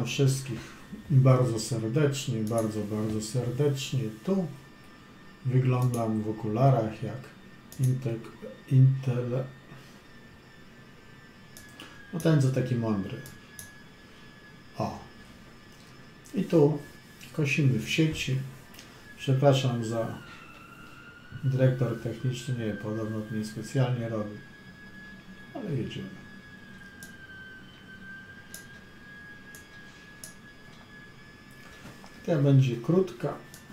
Witam wszystkich bardzo serdecznie, bardzo serdecznie. Tu wyglądam w okularach jak no ten co taki mądry. O. I tu kosimy w sieci. Przepraszam za dyrektor techniczny, nie, podobno to nie specjalnie robi. Ale jedziemy. Ta będzie krótka.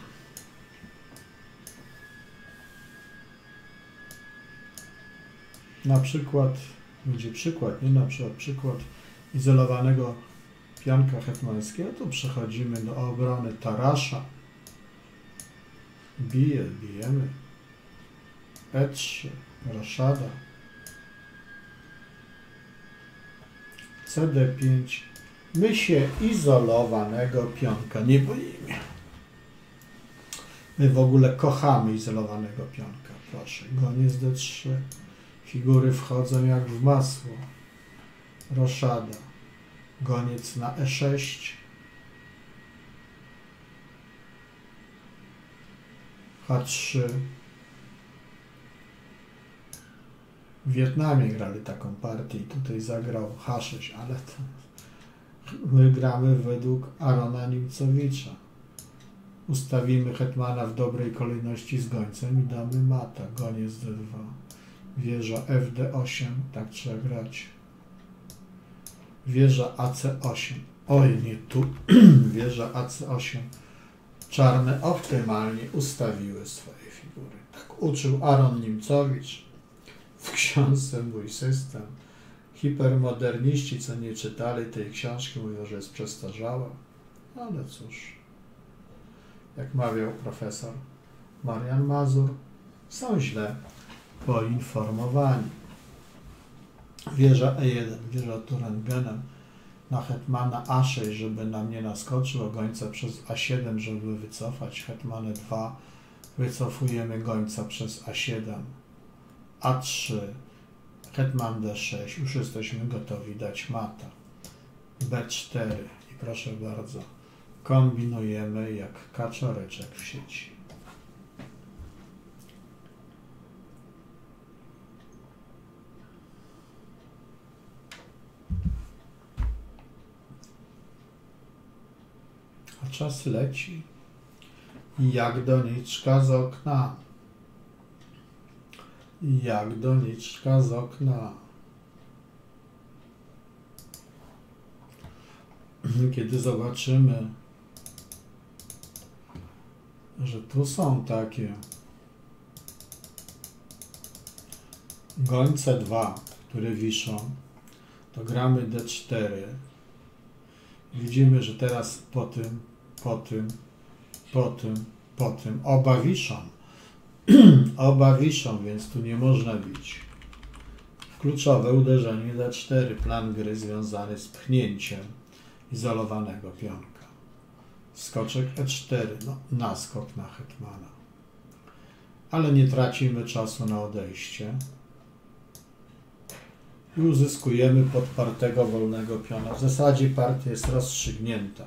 Na przykład, będzie przykład, nie na przykład, przykład izolowanego pionka hetmańskiego. Tu przechodzimy do obrony Tarasza. Bijemy. E3, Roszada. CD5. My się izolowanego pionka nie boimy. My w ogóle kochamy izolowanego pionka. Proszę, goniec D3. Figury wchodzą jak w masło. Roszada. Goniec na E6. H3. W Wietnamie grali taką partię i tutaj zagrał H6, ale to my gramy według Arona Nimcowicza. Ustawimy hetmana w dobrej kolejności z gońcem i damy mata. Goniec D2. Wieża FD8. Tak trzeba grać. Wieża AC8. Oj, nie tu. Wieża AC8. Czarne optymalnie ustawiły swoje figury. Tak uczył Aron Nimcowicz w książce Mój System. Hipermoderniści, co nie czytali tej książki, mówią, że jest przestarzała. Ale cóż, jak mawiał profesor Marian Mazur, są źle poinformowani. Wieża E1, wieża Turengenem na hetmana A6, żeby nam nie naskoczył, gońca przez A7, żeby wycofać. Hetman 2, wycofujemy gońca przez A7, A3, hetman D6, już jesteśmy gotowi dać mata. B4 i proszę bardzo, kombinujemy jak kaczoreczek w sieci. A czas leci jak doniczka z okna. Jak doniczka z okna. Kiedy zobaczymy, że tu są takie gońce 2, które wiszą, to gramy D4. Widzimy, że teraz po tym oba wiszą. Oba wiszą, więc tu nie można bić. Kluczowe uderzenie D4. Plan gry związany z pchnięciem izolowanego pionka. Skoczek E4. No, naskok na hetmana. Ale nie tracimy czasu na odejście. I uzyskujemy podpartego wolnego piona. W zasadzie partia jest rozstrzygnięta.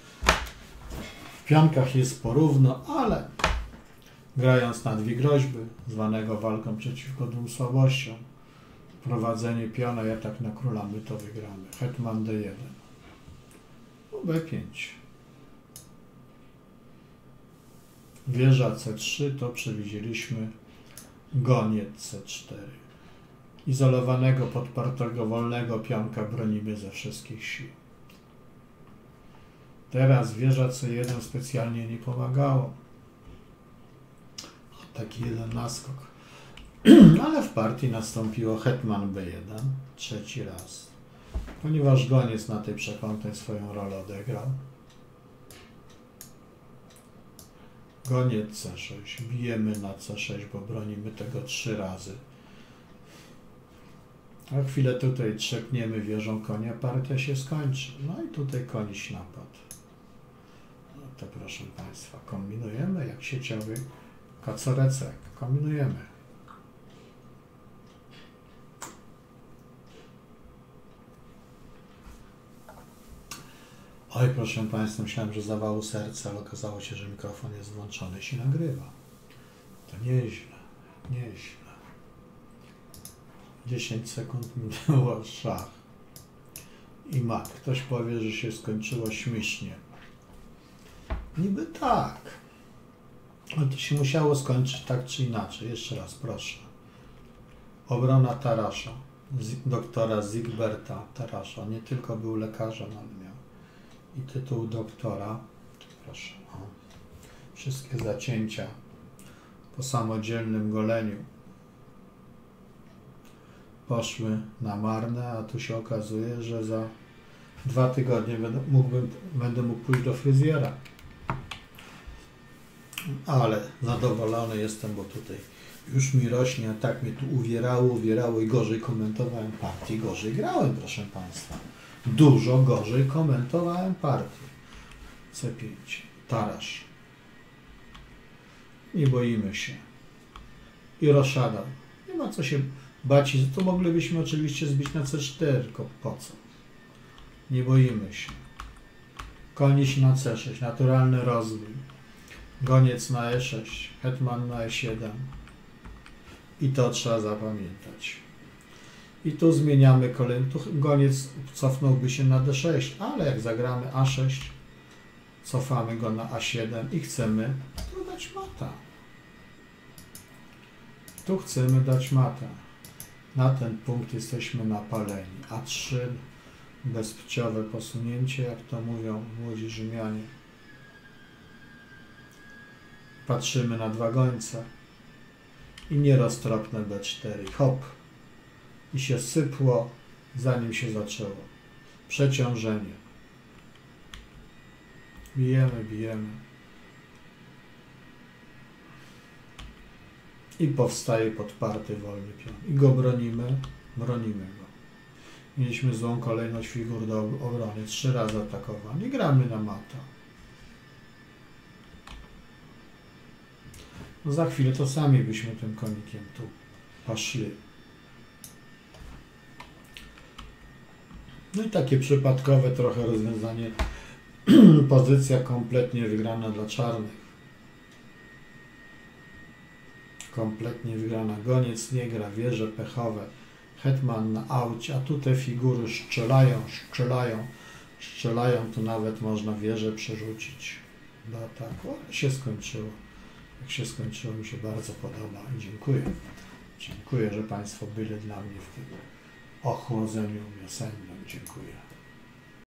W pionkach jest porówno, ale grając na dwie groźby, zwanego walką przeciwko dwóm słabościom, prowadzenie piona i atak na króla, my to wygramy. Hetman D1. B5. Wieża C3, to przewidzieliśmy goniec C4. Izolowanego, podpartego, wolnego pionka bronimy ze wszystkich sił. Teraz wieża C1 specjalnie nie pomagało. Taki jeden naskok. Ale w partii nastąpiło hetman B1 trzeci raz. Ponieważ goniec na tej przekątnej swoją rolę odegrał. Goniec C6. Bijemy na C6, bo bronimy tego 3 razy. A chwilę tutaj trzepniemy wieżą konia, partia się skończy. No i tutaj koniś napad. No to proszę Państwa, kombinujemy jak sieciowy kacorecek. Kombinujemy. Oj, proszę Państwa, myślałem, że zawału serca, ale okazało się, że mikrofon jest włączony i się nagrywa. To nieźle, nieźle. 10 sekund minęło, szach. I mak. Ktoś powie, że się skończyło śmiesznie. Niby tak. Ale to się musiało skończyć tak czy inaczej. Jeszcze raz, proszę. Obrona Tarasza. Doktora Zygberta Tarasza. Nie tylko był lekarzem, ale miał i tytuł doktora. Proszę. O. Wszystkie zacięcia po samodzielnym goleniu poszły na marne, a tu się okazuje, że za 2 tygodnie będę mógł pójść do fryzjera. Ale zadowolony jestem, bo tutaj już mi rośnie, a tak mnie tu uwierało i gorzej komentowałem partię, gorzej grałem, proszę Państwa. Dużo gorzej komentowałem partię. C5. Tarasz. Nie boimy się. I roszada. Nie ma co się bać. To moglibyśmy oczywiście zbić na C4, tylko po co? Nie boimy się. Koniec na C6. Naturalny rozwój. Goniec na E6. Hetman na E7. I to trzeba zapamiętać. I tu zmieniamy kolejny. Tu goniec cofnąłby się na D6, ale jak zagramy A6, cofamy go na A7 i chcemy tu dać mata. Tu chcemy dać mata. Na ten punkt jesteśmy napaleni. A3, bezpłciowe posunięcie, jak to mówią młodzi Rzymianie. Patrzymy na 2 gońce i nieroztropne B4. Hop. I się sypło, zanim się zaczęło. Przeciążenie. Bijemy, bijemy. I powstaje podparty wolny pion. I go bronimy, bronimy go. Mieliśmy złą kolejność figur do obrony. 3 razy atakowany. I gramy na mata. No za chwilę to sami byśmy tym konikiem tu poszli. No i takie przypadkowe trochę rozwiązanie. Pozycja kompletnie wygrana dla czarnych. Kompletnie wygrana. Goniec nie gra, wieże pechowe. Hetman na aucie, a tu te figury strzelają, tu nawet można wieżę przerzucić do ataku, ale się skończyło. Jak się skończyło, mi się bardzo podoba i dziękuję. Dziękuję, że Państwo byli dla mnie w tym ochłodzeniu wiosennym. Dziękuję.